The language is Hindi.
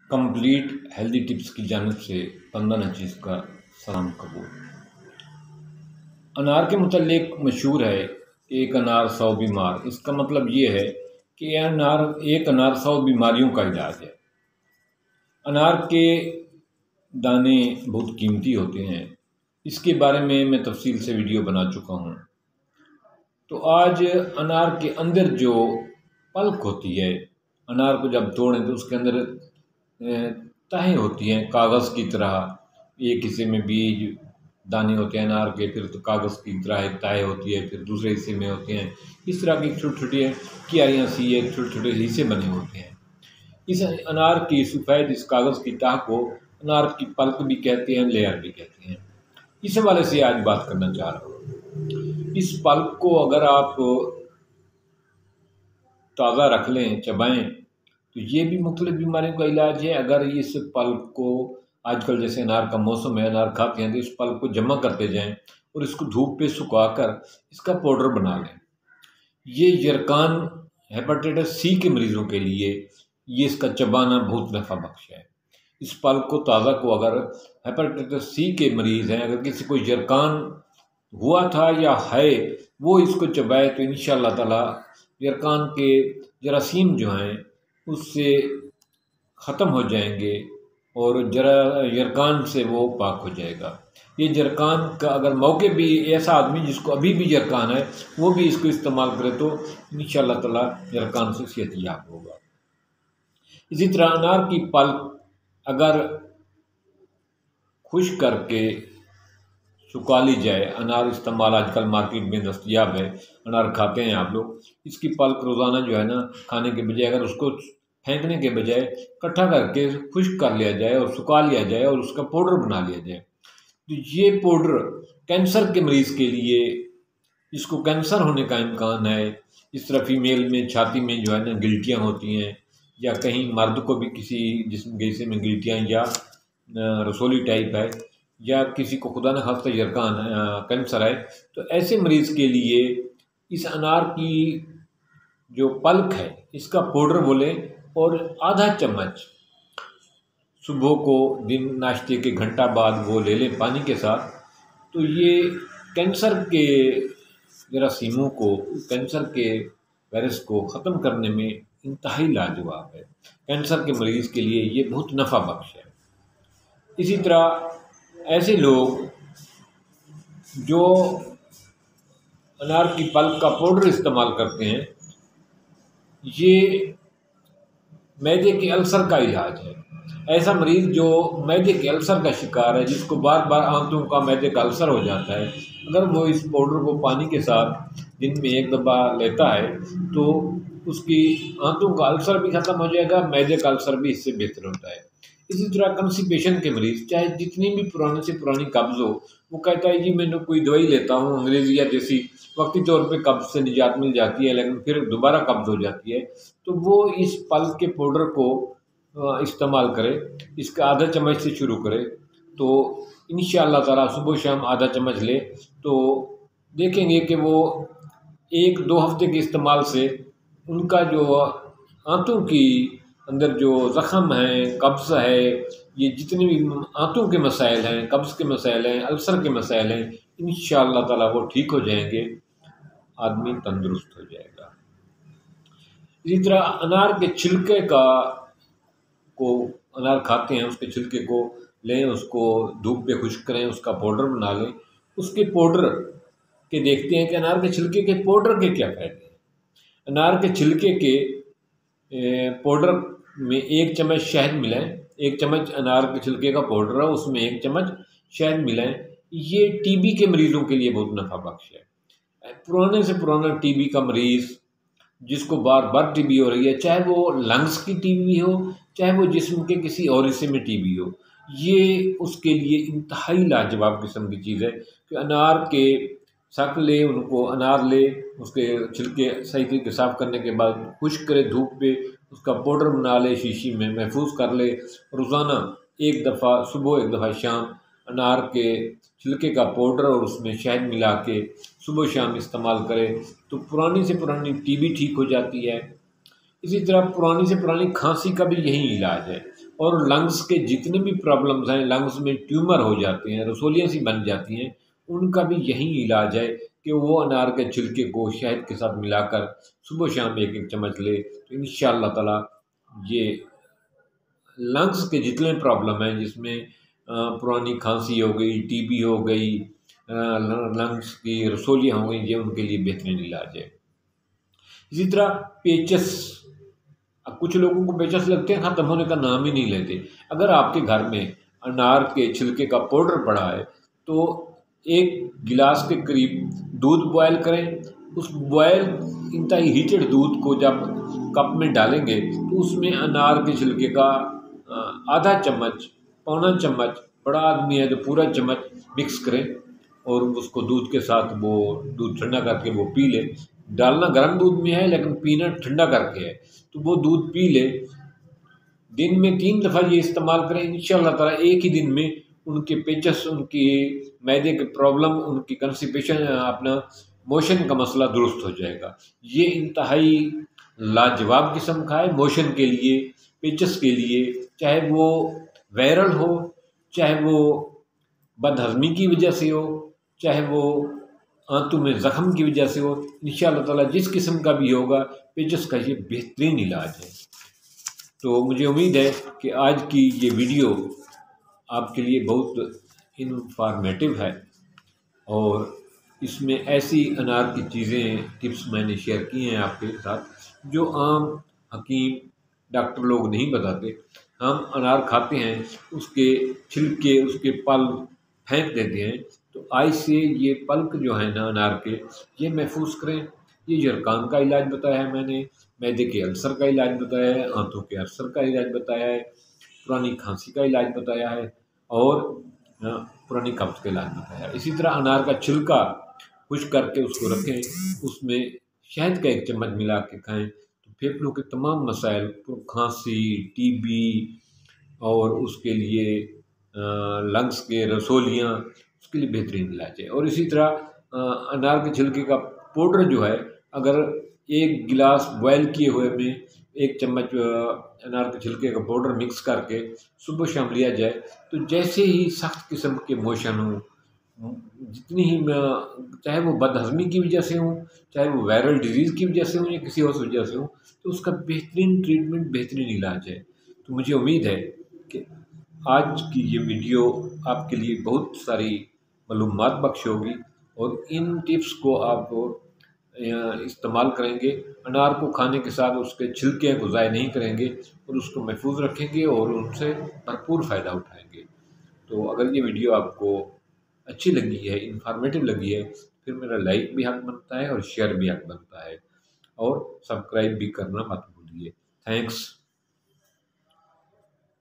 कंप्लीट हेल्दी टिप्स की जानिब से पंदन चीज़ का सलाम कबूल। अनार के मुतल्लिक मशहूर है, एक अनार 100 बीमार। इसका मतलब ये है कि एक अनार 100 बीमारियों का इलाज है। अनार के दाने बहुत कीमती होते हैं, इसके बारे में मैं तफसील से वीडियो बना चुका हूँ। तो आज अनार के अंदर जो पल्प होती है, अनार को जब तोड़ें तो उसके अंदर तहें होती हैं कागज़ की तरह। एक हिस्से में बीज दाने होते हैं अनार के, फिर तो कागज़ की तरह एक तह होती है, फिर दूसरे हिस्से में होते हैं इस तरह की छोटी छोटी क्यारियाँ सी एक छोटे छोटे हिस्से बने होते हैं। इस अनार की सफ़ेद इस कागज़ की तह को अनार की पल्प भी कहते हैं, लेयर भी कहते हैं। इस हवाले से आज बात करना चाह रहा हूँ। इस पल्प को अगर आप ताज़ा रख लें, चबाएं, तो ये भी मुख्तलिफ बीमारियों का इलाज है। अगर इस पल्प को आजकल जैसे अनार का मौसम है, अनार खाते हैं, तो इस पल्प को जमा करते जाएं और इसको धूप पे सुखाकर इसका पाउडर बना लें। ये यरकान हेपेटाइटिस सी के मरीज़ों के लिए ये इसका चबाना बहुत नफ़ा बख्श है। इस पल्प को ताज़ा को अगर हेपेटाइटिस सी के मरीज़ हैं, अगर किसी को यरकान हुआ था या है, वो इसको चबाए तो इंशाअल्लाह ताला यरकान के जरासीम जो हैं उससे ख़त्म हो जाएंगे और यरकान से वो पाक हो जाएगा। ये यरकान का अगर मौके भी ऐसा आदमी जिसको अभी भी यरकान है वो भी इसको इस्तेमाल करे तो इंशाअल्लाह ताला यरकान से सेहतयाब होगा। इसी तरह अनार की पल्प अगर खुश्क करके सुखा ली जाए, अनार इस्तेमाल आजकल मार्केट में दस्तयाब है, अनार खाते हैं आप लोग, इसकी पल्प रोज़ाना जो है ना खाने के बजाय अगर उसको फेंकने के बजाय इकट्ठा करके खुश्क कर लिया जाए और सुखा लिया जाए और उसका पाउडर बना लिया जाए, तो ये पाउडर कैंसर के मरीज़ के लिए, जिसको कैंसर होने का इम्कान है, इस तरह फीमेल में छाती में जो है ना गिल्टियाँ होती हैं, या कहीं मर्द को भी किसी जिस्म के हिस्से में गिल्टियाँ या रसोली टाइप है, या किसी को खुदा न खास्ता यरकान कैंसर है, तो ऐसे मरीज़ के लिए इस अनार की जो पल्प है इसका पाउडर बोले और आधा चम्मच सुबह को दिन नाश्ते के घंटा बाद वो ले लें पानी के साथ, तो ये कैंसर के जरासीमों को, कैंसर के वायरस को ख़त्म करने में इंतहाई लाजवाब है। कैंसर के मरीज़ के लिए ये बहुत नफ़ा बख्श है। इसी तरह ऐसे लोग जो अनार की पल्प का पाउडर इस्तेमाल करते हैं, ये मैदे के अल्सर का इलाज है। ऐसा मरीज़ जो मैदे के अल्सर का शिकार है, जिसको बार बार आंतों का मैदे का अल्सर हो जाता है, अगर वो इस पाउडर को पानी के साथ दिन में एक दफ़ा लेता है तो उसकी आंतों का अल्सर भी ख़त्म हो जाएगा, मैदे का अल्सर भी इससे बेहतर होता है। इसी तरह कंस्टिपेशन के मरीज़, चाहे जितनी भी पुराने से पुरानी कब्ज़ हो, वो कहता है जी मैंने कोई दवाई लेता हूँ अंग्रेज़ी या देसी, वक्ती तौर पे कब्ज़ से निजात मिल जाती है लेकिन फिर दोबारा कब्ज़ हो जाती है, तो वो इस पल्प के पाउडर को इस्तेमाल करे। इसका आधा चम्मच से शुरू करे तो इंशाअल्लाह ताला सुबह शाम आधा चम्मच ले तो देखेंगे कि वो 1-2 हफ्ते के इस्तेमाल से उनका जो आंतों की अंदर जो ज़ख़म है, कब्ज़ है, ये जितने भी आंतों के मसाइल हैं, कब्ज़ के मसाइल हैं, अल्सर के मसाइल हैं, इंशाअल्लाह ताला वो ठीक हो जाएंगे, आदमी तंदुरुस्त हो जाएगा। इसी तरह अनार के छिलके को अनार खाते हैं, उसके छिलके को लें, उसको धूप पे खुश्क करें, उसका पाउडर बना लें। उसके पाउडर के देखते हैं कि अनार के छिलके के पाउडर के क्या फ़ायदे हैं। अनार के छिलके के पाउडर में 1 चम्मच शहद मिलाएं, 1 चम्मच अनार के छिलके का पाउडर है, उसमें 1 चम्मच शहद मिलाएं। ये टीबी के मरीज़ों के लिए बहुत नफ़ा बख्श है। पुराने से पुराना टीबी का मरीज़ जिसको बार बार टीबी हो रही है, चाहे वो लंग्स की टीबी हो, चाहे वो जिस्म के किसी और हिस्से में टीबी हो, ये उसके लिए इंतहाई लाजवाब किस्म की चीज़ है कि अनार के शक ले, उनको अनार ले, उसके छिलके सही तरीके साफ़ करने के बाद खुश्क करे धूप पे, उसका पाउडर बना ले, शीशी में महफूज कर ले, रोज़ाना 1 दफ़ा सुबह 1 दफ़ा शाम अनार के छिलके का पाउडर और उसमें शहद मिला के सुबह शाम इस्तेमाल करें तो पुरानी से पुरानी टीबी ठीक हो जाती है। इसी तरह पुरानी से पुरानी खांसी का भी यही इलाज है। और लंग्स के जितने भी प्रॉब्लम्स हैं, लंग्स में ट्यूमर हो जाते हैं, रसोलियाँ सी बन जाती हैं, उनका भी यही इलाज है कि वो अनार के छिलके को शहद के साथ मिलाकर सुबह शाम एक एक चम्मच ले, तो इंशाअल्लाह ताला ये लंग्स के जितने प्रॉब्लम हैं, जिसमें पुरानी खांसी हो गई, टीबी हो गई, लंग्स की रसोलियाँ हो गई, ये उनके लिए बेहतरीन इलाज है। इसी तरह पेचस, अब कुछ लोगों को पेचस लगते हैं, ख़त्म होने का नाम ही नहीं लेते। अगर आपके घर में अनार के छिलके का पाउडर पड़ा है, तो 1 गिलास के करीब दूध बॉयल करें। उस बॉयल इंतहाई हीटेड दूध को जब कप में डालेंगे, तो उसमें अनार के छिलके का आधा चम्मच, पौना चम्मच, बड़ा आदमी है तो पूरा चम्मच मिक्स करें और उसको दूध के साथ, वो दूध ठंडा करके वो पी ले। डालना गर्म दूध में है, लेकिन पीना ठंडा करके है, तो वो दूध पी ले। दिन में 3 दफ़ा ये इस्तेमाल करें, इंशाअल्लाह ताला एक ही दिन में उनके पेचस, उनकी मैदे के प्रॉब्लम, उनकी कंस्टिपेशन, अपना मोशन का मसला दुरुस्त हो जाएगा। ये इंतहाई लाजवाब किस्म का है मोशन के लिए, पेचस के लिए, चाहे वो वायरल हो, चाहे वो बदहज़मी की वजह से हो, चाहे वो आंतों में ज़ख्म की वजह से हो। इंशाअल्लाह ताला जिस किस्म का भी होगा, पेचस का ये बेहतरीन इलाज है। तो मुझे उम्मीद है कि आज की ये वीडियो आपके लिए बहुत इन्फॉर्मेटिव है और इसमें ऐसी अनार की चीज़ें, टिप्स मैंने शेयर की हैं आपके साथ, जो आम हकीम, डॉक्टर लोग नहीं बताते। हम अनार खाते हैं, उसके छिलके, उसके पल्प फेंक देते हैं, तो आज से ये पल्प जो है ना अनार के, ये महफूज करें। ये जरकान का इलाज बताया है मैंने, मैदे के अल्सर का इलाज बताया है, आंतों के अल्सर का इलाज बताया है, पुरानी खांसी का इलाज बताया है और पुरानी कब्ज़ का इलाज बताया है। इसी तरह अनार का छिलका खुश्क करके उसको रखें, उसमें शहद का 1 चम्मच मिला के खाएँ, तो फेफड़ों के तमाम मसाइल, खांसी, टीबी और उसके लिए लंग्स के रसोलियाँ, उसके लिए बेहतरीन इलाज है। और इसी तरह अनार के छिलके का पाउडर जो है, अगर 1 गिलास बॉयल किए हुए में 1 चम्मच अनार के छिलके का पाउडर मिक्स करके सुबह शाम लिया जाए, तो जैसे ही सख्त किस्म के मोशन हो, जितनी ही चाहे वो बदहज़मी की वजह से हो, चाहे वो वायरल डिज़ीज़ की वजह से हो या किसी और वजह से हो, तो उसका बेहतरीन ट्रीटमेंट, बेहतरीन इलाज है। तो मुझे उम्मीद है कि आज की ये वीडियो आपके लिए बहुत सारी मालूमात बख्श होगी और इन टिप्स को आप इस्तेमाल करेंगे। अनार को खाने के साथ उसके छिलके को ज़ाय नहीं करेंगे और उसको महफूज रखेंगे और उनसे भरपूर फ़ायदा उठाएंगे। तो अगर ये वीडियो आपको अच्छी लगी है, इन्फॉर्मेटिव लगी है, फिर मेरा लाइक भी हक बनता है और शेयर भी हक बनता है और सब्सक्राइब भी करना मत भूलिए। थैंक्स।